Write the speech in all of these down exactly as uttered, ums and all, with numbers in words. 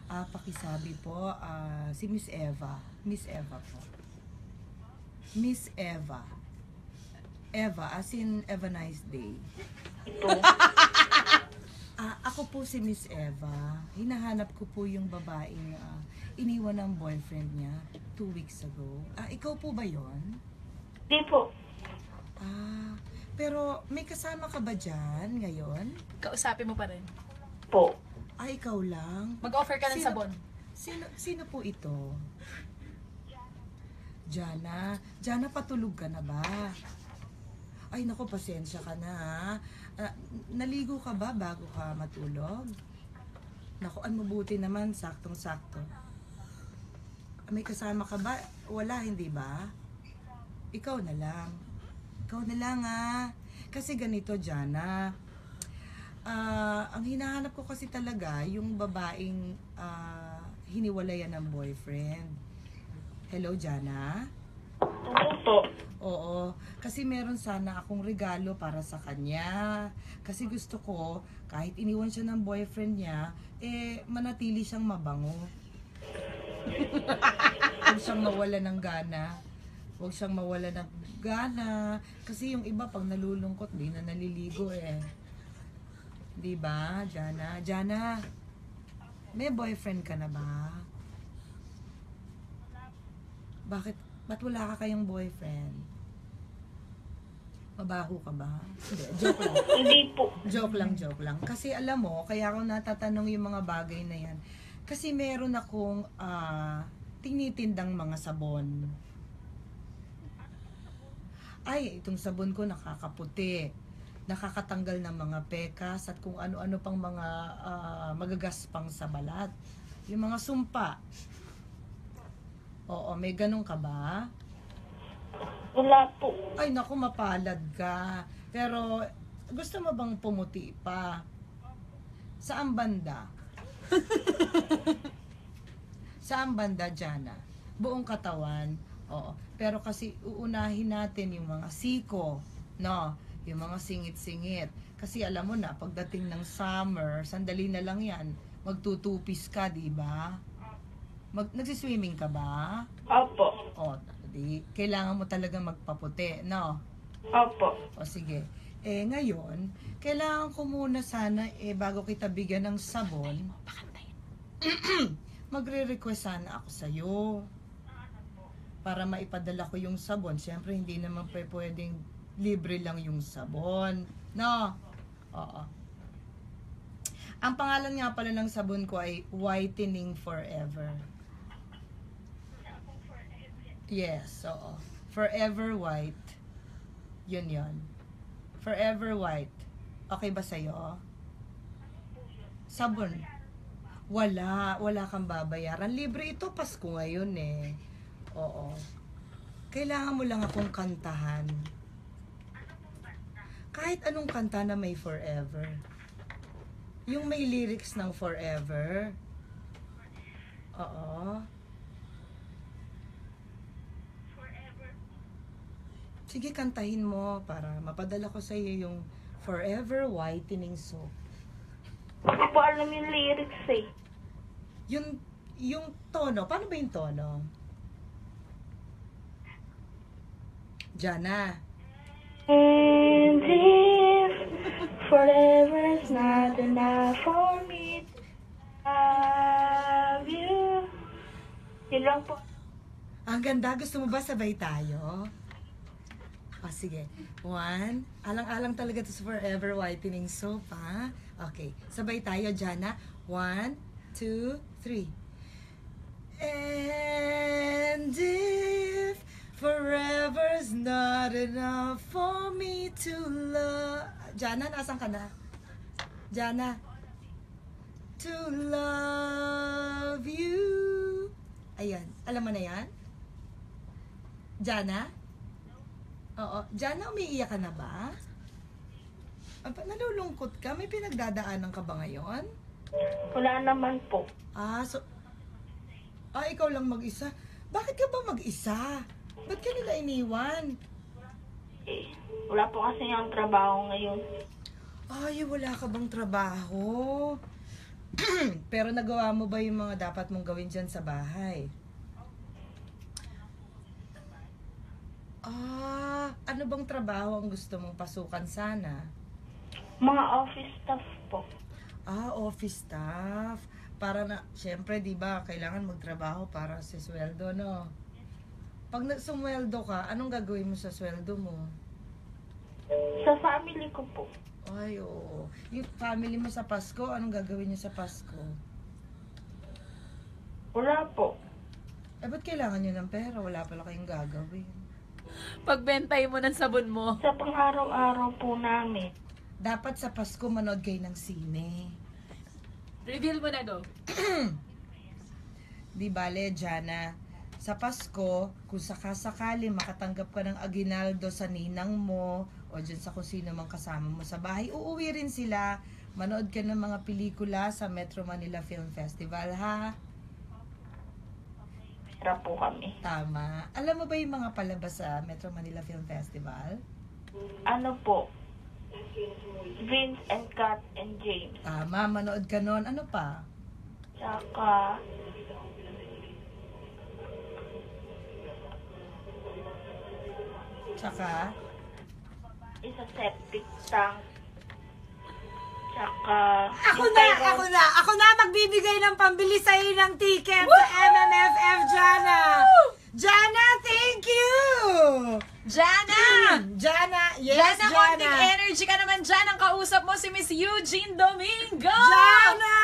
Ah, pakisabi po, ah, si Miss Eva. Miss Eva po. Miss Eva. Eva, as in, Eva Nice Day. Ito. Ah, ako po si Miss Eva. Hinahanap ko po yung babaeng ah, iniwan ng boyfriend niya two weeks ago. Ah, ikaw po ba yon? Di po. Ah, pero may kasama ka ba dyan ngayon? Kausapin mo pa rin. Po. Ah, ikaw lang? Mag-offer ka ng Sino- sabon. Sino, sino po ito? Jana. Jana, patulog ka na ba? Ay, naku, pasensya ka na ha. Ah, naligo ka ba bago ka matulog? Naku, ang mabuti naman, saktong-sakto. May kasama ka ba? Wala, hindi ba? Ikaw na lang. Ikaw na lang ha. Kasi ganito, Jana. Ah, ang hinahanap ko kasi talaga, yung babaeng ah, hiniwalayan ng boyfriend. Hello, Jana? Oo po. Oo, kasi meron sana akong regalo para sa kanya. Kasi gusto ko, kahit iniwan siya ng boyfriend niya, eh, manatili siyang mabango. Huwag siyang mawala ng gana. Huwag siyang mawala ng gana. Kasi yung iba, pag nalulungkot, di na naliligo eh. Di ba, Jana? Jana, may boyfriend ka na ba? Bakit? Ba't wala ka kayong boyfriend? Mabaho ka ba? Hindi, joke lang. Hindi po. Joke lang, joke lang. Kasi alam mo, kaya ako natatanong yung mga bagay na yan. Kasi meron akong ah, tinitindang mga sabon. Ay, itong sabon ko nakakaputi. Nakakatanggal ng mga pekas at kung ano-ano pang mga ah, magagaspang sa balat. Yung mga sumpa. Oo, may ganun ka ba? Wala po. Ay, naku, mapalad ka. Pero, gusto mo bang pumuti pa? Saan banda? Saan banda, Jana? Buong katawan? Oo. Pero kasi uunahin natin yung mga siko, no? Yung mga singit-singit. Kasi alam mo na, pagdating ng summer, sandali na lang yan, magtutupis ka, di ba? Mag, nagsiswimming ka ba? Opo. O, di, kailangan mo talaga magpaputi, no? Opo. O, sige. Eh, ngayon, kailangan ko muna sana, eh, bago kita bigyan ng sabon, magre-request sana ako sa'yo. Para maipadala ko yung sabon. Siyempre, hindi naman pa pwedeng libre lang yung sabon. No? Oo. Ang pangalan nga pala ng sabon ko ay Whitening Forever. Yes, oo. Forever White. Yun yun. Forever White. Okay ba sa'yo? Sabon. Wala. Wala kang babayaran. Libre ito. Pasko ngayon eh. Oo. Kailangan mo lang akong kantahan. Kahit anong kanta na may forever. Yung may lyrics ng forever. Oo. Sige, kantahin mo para mapadala ko sa iyo yung Forever Whitening Soap. Hindi po alam yung lyrics eh. Yung, yung tono, paano ba yung tono? Jana. And if forever's not enough for me to love you. Yun lang po. Ang ganda. Gusto mo ba sabay tayo? O, sige. One. Alang-alang talaga to sa Forever Whitening Soap, ha? Okay. Sabay tayo, Jana. One, two, three. And if forever's not enough for me to love... Jana, nasan ka na? Jana. To love you. Ayan. Alam mo na yan? Jana? Oo. Jana, umiiyak ka na ba? Aba, nalulungkot ka? May pinagdadaanan ka ba ngayon? Wala naman po. Ah, so... Ah, ikaw lang mag-isa. Bakit ka ba mag-isa? Ba't ka nila iniwan? Eh, wala po kasi yung trabaho ngayon. Ay, wala ka bang trabaho? Pero nagawa mo ba yung mga dapat mong gawin dyan sa bahay? Ah, ano bang trabaho ang gusto mong pasukan sana? Mga office staff po. Ah, office staff. Para na, syempre, di ba, kailangan magtrabaho para sa sweldo, no? Pag na- sumweldo ka, anong gagawin mo sa sweldo mo? Sa family ko po. Ay, oo. Yung family mo sa Pasko, anong gagawin niyo sa Pasko? Wala po. Eh, ba't kailangan niyo ng pera? Wala pala kayong gagawin. Pagbentay mo ng sabon mo. Sa pang-araw-araw po namin. Dapat sa Pasko manood kayo ng sine. Reveal mo na, go. Di bale, Jana, sa Pasko, kung sakasakali makatanggap ka ng aginaldo sa ninang mo o dyan sa kung sino mang kasama mo sa bahay, uuwi rin sila. Manood ka ng mga pelikula sa Metro Manila Film Festival, ha? Pera po kami. Tama. Alam mo ba yung mga palabas sa Metro Manila Film Festival? Ano po? Vince and Kat and James. Tama, manood ka nun. Ano pa? Tsaka... Tsaka, isa septic tank. Tsaka... Ako yung na! Tyrone- Ako na! Ako na magbibigay ng pambili sa'yo ng ticket sa M M F F, Jana! Jana, thank you! Jana! Jana, yes, Jana, Jana! konting energy ka naman dyan. Ang kausap mo si Miss Eugene Domingo! Jana!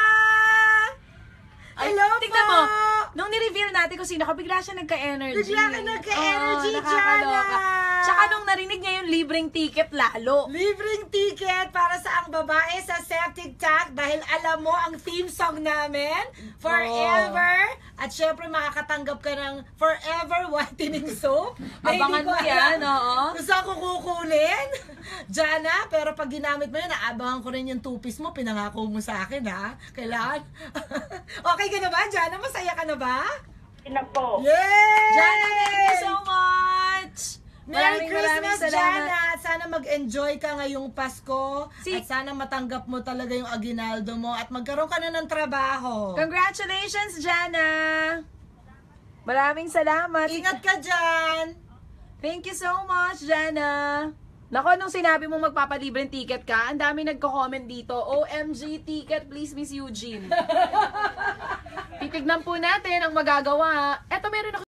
Ay, Hello tignan po! mo, nung ni-reveal natin kung sino ka, bigla siya nagka-energy. Bigla ka nagka-energy, Oo, nakakaloka. Jana! Tsaka nung narinig niya yung libreng ticket lalo. Libreng ticket para sa ang babae sa septic tank dahil alam mo ang theme song namin, Forever. At syempre makakatanggap ka ng Forever Whitening Soap. Na hindi Abangan ko mo alam yan, oo. Kung saan ko kukunin. Jana, pero pag ginamit mo yan, naabangan ko rin yung two-piece mo, pinangako mo sa akin, ha? Kailangan. Okay ka na ba, Jana? Masaya ka na ba? Yun na po. Yay! Jana, thank you so much! Merry Maraming Christmas, maraming salamat. Jana! At sana mag-enjoy ka ngayong Pasko. Si- At sana matanggap mo talaga yung aginaldo mo. At magkaroon ka na ng trabaho. Congratulations, Jana! Maraming salamat. Ingat ka dyan! Thank you so much, Jana. Nako, nung sinabi mong magpapalibreng ticket ka, ang dami nagko-comment dito. O M G ticket, please, Miss Eugene. Titignan po natin ang magagawa. Eto, meron ako